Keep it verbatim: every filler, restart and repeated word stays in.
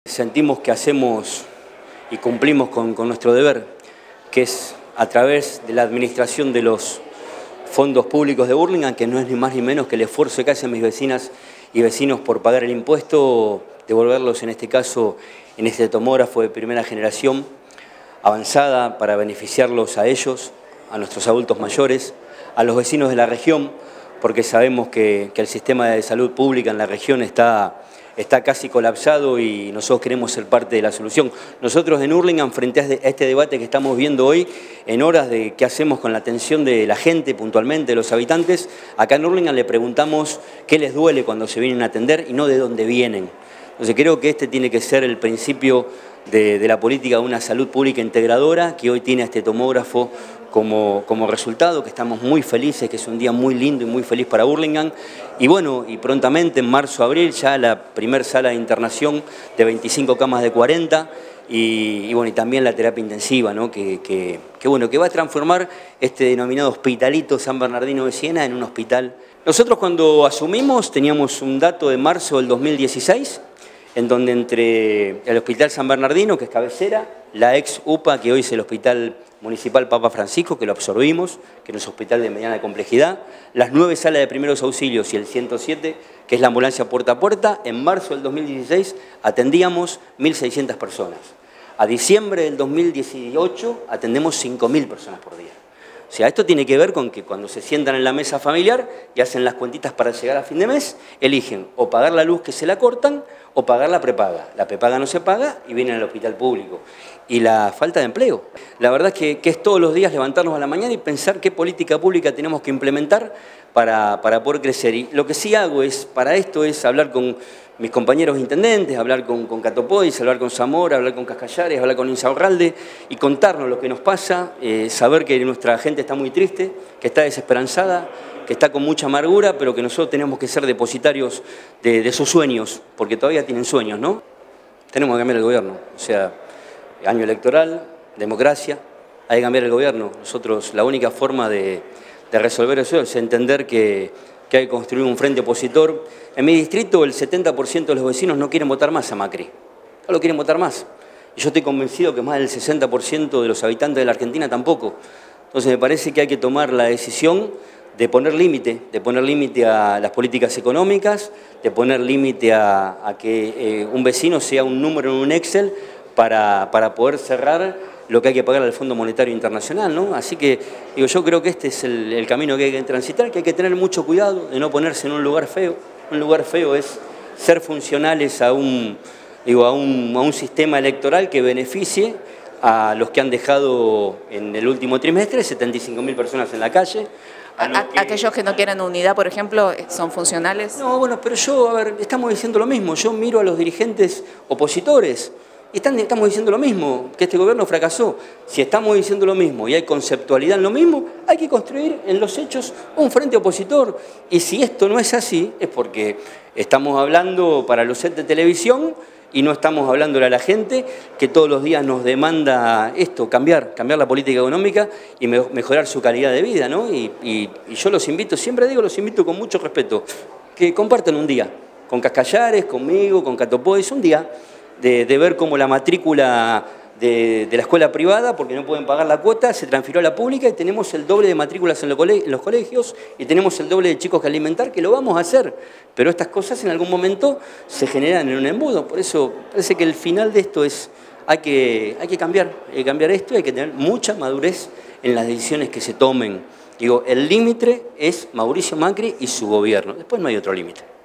Sentimos que hacemos y cumplimos con, con nuestro deber, que es a través de la administración de los fondos públicos de Hurlingham, que no es ni más ni menos que el esfuerzo que hacen mis vecinas y vecinos por pagar el impuesto, devolverlos en este caso en este tomógrafo de primera generación avanzada para beneficiarlos a ellos, a nuestros adultos mayores, a los vecinos de la región, porque sabemos que, que el sistema de salud pública en la región está, está casi colapsado y nosotros queremos ser parte de la solución. Nosotros en Hurlingham, frente a este debate que estamos viendo hoy, en horas de qué hacemos con la atención de la gente, puntualmente de los habitantes, acá en Hurlingham le preguntamos qué les duele cuando se vienen a atender y no de dónde vienen. Entonces creo que este tiene que ser el principio de, de la política de una salud pública integradora que hoy tiene este tomógrafo como, como resultado, que estamos muy felices, que es un día muy lindo y muy feliz para Hurlingham. Y bueno, y prontamente en marzo, abril, ya la primer sala de internación de veinticinco camas de cuarenta y, y bueno, y también la terapia intensiva, ¿no? que, que, que, bueno, que va a transformar este denominado Hospitalito San Bernardino de Siena en un hospital. Nosotros cuando asumimos teníamos un dato de marzo del dos mil dieciséis, en donde entre el Hospital San Bernardino, que es cabecera, la ex U P A, que hoy es el Hospital Municipal Papa Francisco, que lo absorbimos, que no es un hospital de mediana complejidad, las nueve salas de primeros auxilios y el ciento siete, que es la ambulancia puerta a puerta, en marzo del dos mil dieciséis atendíamos mil seiscientas personas. A diciembre del dos mil dieciocho atendemos cinco mil personas por día. O sea, esto tiene que ver con que cuando se sientan en la mesa familiar y hacen las cuentitas para llegar a fin de mes, eligen o pagar la luz que se la cortan o pagar la prepaga. La prepaga no se paga y vienen al hospital público. Y la falta de empleo. La verdad es que, que es todos los días levantarnos a la mañana y pensar qué política pública tenemos que implementar para, para poder crecer. Y lo que sí hago es, para esto es hablar con mis compañeros intendentes, hablar con, con Catopois, hablar con Zamora, hablar con Cascallares, hablar con Insaurralde y contarnos lo que nos pasa, eh, saber que nuestra gente está muy triste, que está desesperanzada, que está con mucha amargura, pero que nosotros tenemos que ser depositarios de, de sus sueños, porque todavía tienen sueños, ¿no? Tenemos que cambiar el gobierno, o sea, año electoral, democracia, hay que cambiar el gobierno. Nosotros, la única forma de, de resolver eso es entender que, que hay que construir un frente opositor. En mi distrito el setenta por ciento de los vecinos no quieren votar más a Macri, no lo quieren votar más. Y yo estoy convencido que más del sesenta por ciento de los habitantes de la Argentina tampoco. Entonces me parece que hay que tomar la decisión de poner límite, de poner límite a las políticas económicas, de poner límite a, a que eh, un vecino sea un número en un Excel para, para poder cerrar lo que hay que pagar al Fondo Monetario Internacional, ¿no? Así que digo, yo creo que este es el, el camino que hay que transitar, que hay que tener mucho cuidado de no ponerse en un lugar feo. Un lugar feo es ser funcionales a un, digo, a un, a un sistema electoral que beneficie a los que han dejado en el último trimestre setenta y cinco mil personas en la calle. A, que... ¿Aquellos que no quieren unidad, por ejemplo, son funcionales? No, bueno, pero yo, a ver, estamos diciendo lo mismo. Yo miro a los dirigentes opositores y están, estamos diciendo lo mismo, que este gobierno fracasó. Si estamos diciendo lo mismo y hay conceptualidad en lo mismo, hay que construir en los hechos un frente opositor. Y si esto no es así, es porque estamos hablando para los sets de televisión y no estamos hablándole a la gente que todos los días nos demanda esto, cambiar, cambiar la política económica y mejorar su calidad de vida, ¿no? Y, y, y yo los invito, siempre digo, los invito con mucho respeto, que compartan un día, con Cascallares, conmigo, con Catopois, un día de, de ver cómo la matrícula de, de la escuela privada, porque no pueden pagar la cuota, se transfirió a la pública y tenemos el doble de matrículas en los colegios y tenemos el doble de chicos que alimentar, que lo vamos a hacer. Pero estas cosas en algún momento se generan en un embudo. Por eso parece que el final de esto es, hay que, hay que cambiar, hay que cambiar esto y hay que tener mucha madurez en las decisiones que se tomen. Digo, el límite es Mauricio Macri y su gobierno, después no hay otro límite.